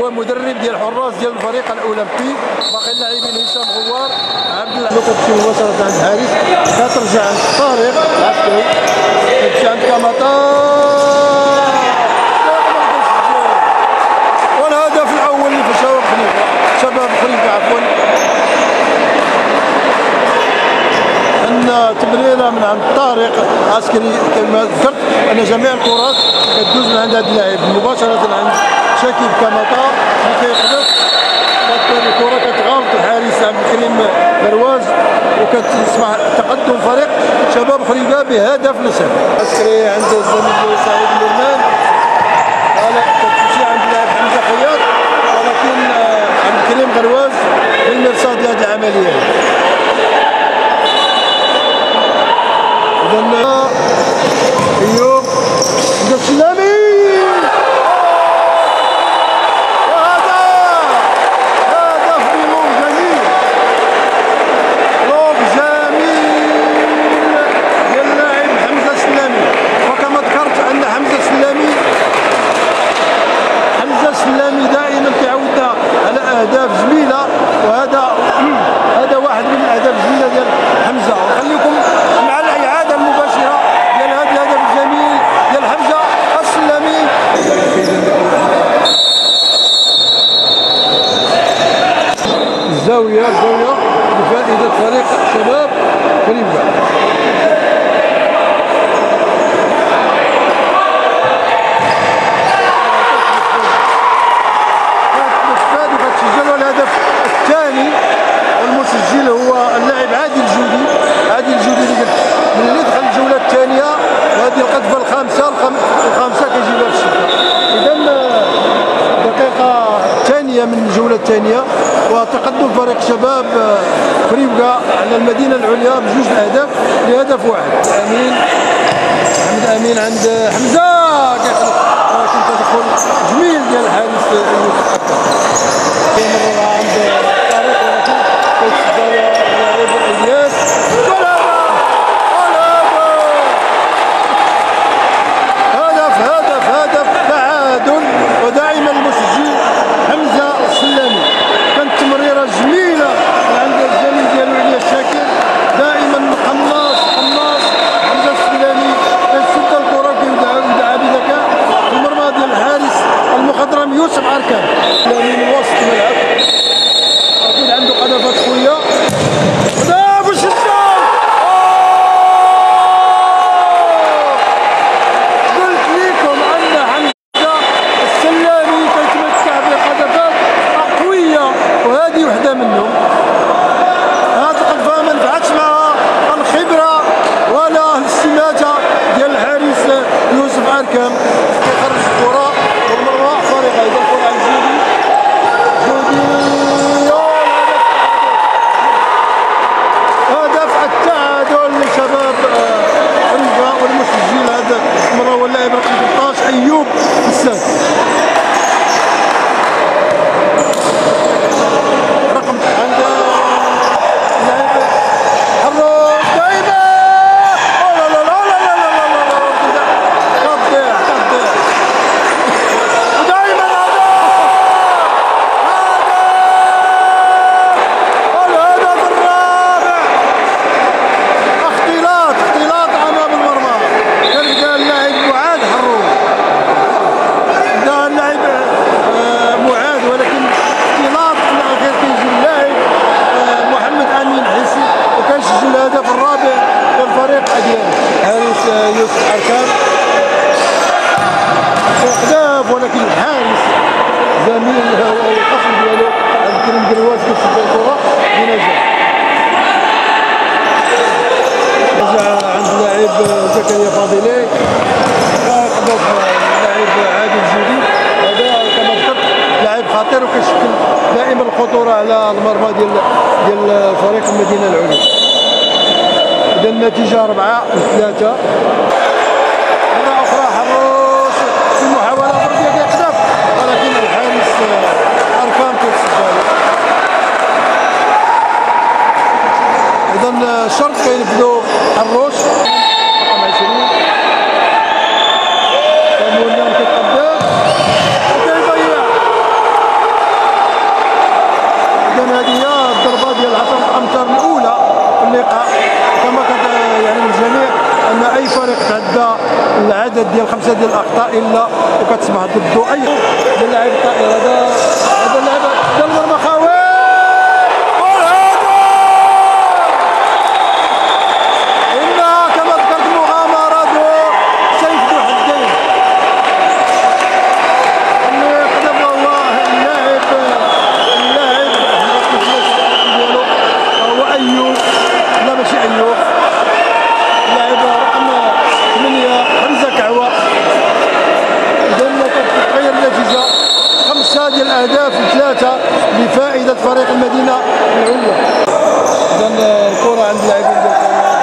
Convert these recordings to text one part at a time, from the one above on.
هو مدرب ديال الحراس ديال الفريق الاولمبي. باقي اللاعبين هشام غوار عبد الله كتمشي مباشره عند حارس كترجع عند طارق عسكري كتمشي عند كاماتا والهدف الاول لشباب خليفه عفوا. عندنا تمريره من عند طارق عسكري كما ذكرت ان جميع الكرات كتدوز من عند هذا اللاعب مباشره عند شاكيب كاماتا اللي كيقذف الكره كتغالط الحارس عبد الكريم برواز وكتصبح تقدم فريق شباب خليفه بهدف لصفر. عسكري عند الزميل سعيد اللرمان كتمشي عند اللاعب حمزه خياط ولكن عبد الكريم برواز في المرصاد ديال هذه العمليه. إذا ايوب السلامي أهداف جميلة وهذا واحد من الأهداف الجميلة ديال حمزة. ونخليكم مع الإعادة المباشرة ديال هذا الهدف الجميل ديال حمزة السلامي. الزاوية بفائدة فريق شباب خليفة. والمسجل هو اللاعب عادل جودي اللي دخل الجوله الثانيه وهذه القذفه الخامسه كيجيبها في الشتاء. اذا الدقيقه الثانيه من الجوله الثانيه وتقدم فريق شباب فريبكا على المدينه العليا بجوج الاهداف لهدف واحد. محمد امين عند حمزه كيخلق ولكن تدخل جميل ديال الحارس يوسف اكرم. مرة عند طارق ولكن كيتسدى اللاعب الياس هدف تعادل. ودائما المسجل حمزه السلامي. كانت تمريره جميله عند الزميل ديالو عليا الشاكر دائما قناص حمزه السلامي كيسد الكره كيودعها بذكاء في المرمى ديال الحارس المخضرم يوسف عركان من وسط الملعب. اكيد عنده قذفات قويه. قلت لكم ان حمزه السلامي كيتمتع بقذفات قويه وهذه وحده منهم. هذه القذفه ما نفعتش معها الخبره ولا الاستماته ديال الحارس يوسف عركان. كيخرج الكره والمرمى فارغه. اذا الكره عند جودي هدف التعادل لشباب خليفه. والمسجل هذا المره هو اللاعب رقم 13 ايوب الساد. رقم عند اللاعب حراس دائما الهدف الرابع للفريق أديان. حارس يوسف عركان أهداف ولكن الحارس زميل القصر ديالو عبد الكريم برواز كيسد الكرة بنجاح. رجع عند اللاعب زكريا فاضلي كيقذف اللاعب عادل جودي. هذا كما ذكرت لاعب خطير وكيشكل دائما الخطورة على المرمى ديال فريق المدينة العليا. إذا النتيجة 4-3. مرة أخرى حراس في محاولة أخرى كيقذف ولكن الحارس أركان كيتسدى. إذا الشرط كينفذوا حروش رقم 20 كان مولان كيتقدم وكيضيع فريق تعدى العدد ديال 5 ديال الاخطاء الا وكتسمح ضده اي ديال لاعب الطائره. هذا اللاعب ديال المرمى خاوي الاهداف 3 لفائده فريق المدينه العليا. اذا الكره عند اللاعبين ديال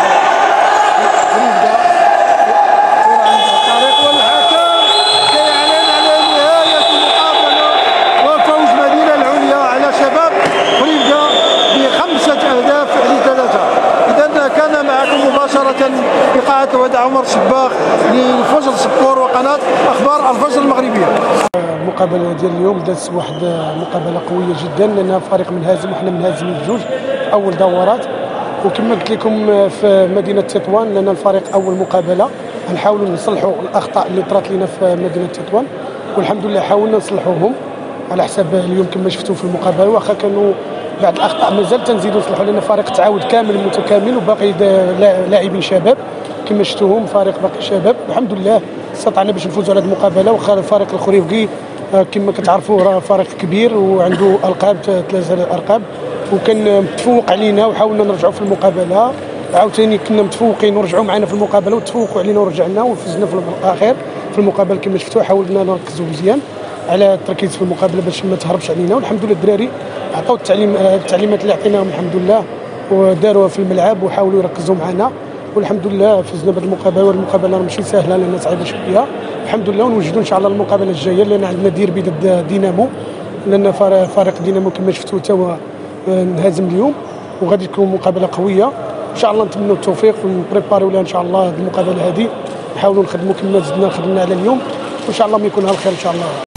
فريده، الكره عند الطريق والحكم كيعلن على نهايه المقابله وفوز مدينه العليا على شباب فريده ب5 اهداف ل3. اذا كان معكم مباشره بقاعه وداع عمر الشباخ للفجر سبور وقناه اخبار الفجر المغربيه. المقابله ديال اليوم دازت واحد مقابله قويه جدا لان فريق منهزم وحنا منهزمين بجوج في اول دورات. وكما قلت لكم في مدينه تطوان لان الفريق اول مقابله غنحاولوا نصلحوا الاخطاء اللي طرات لنا في مدينه تطوان، والحمد لله حاولنا نصلحوهم على حساب اليوم كما شفتوا في المقابله. واخا كانوا بعض الاخطاء مازال تنزيدوا نصلحوا لان فريق تعاود كامل متكامل وباقي لاعبين شباب كما شفتوهم، فريق باقي شباب. الحمد لله استطعنا باش نفوزوا على هذه المقابله. واخا الفريق الخريفكي كما كتعرفوا راه فريق كبير وعنده القاب 3 القاب وكان متفوق علينا وحاولنا نرجعوا في المقابله. عاوتاني كنا متفوقين ورجعوا معنا في المقابله وتفوقوا علينا ورجعنا وفزنا في الاخير في المقابله كما شفتوا. حاولنا نركزوا مزيان على التركيز في المقابله باش ما تهربش علينا، والحمد لله الدراري عطاو التعليمات اللي عطيناهم الحمد لله وداروها في الملعب وحاولوا يركزوا معنا، والحمد لله فزنا بهذه المقابله. والمقابله ماشي سهله لان صعيبه شويه الحمد لله، ونوجدوا ان شاء الله المقابله الجايه لان عندنا ديربي ضد دينامو لان فريق دينامو كما شفتوا تا هو انهزم اليوم وغادي تكون مقابله قويه ان شاء الله. نتمنوا التوفيق ونبريباريو لها ان شاء الله المقابله هذه، نحاولوا نخدموا كما زدنا خدمنا على اليوم وان شاء الله ما يكون على الخير ان شاء الله.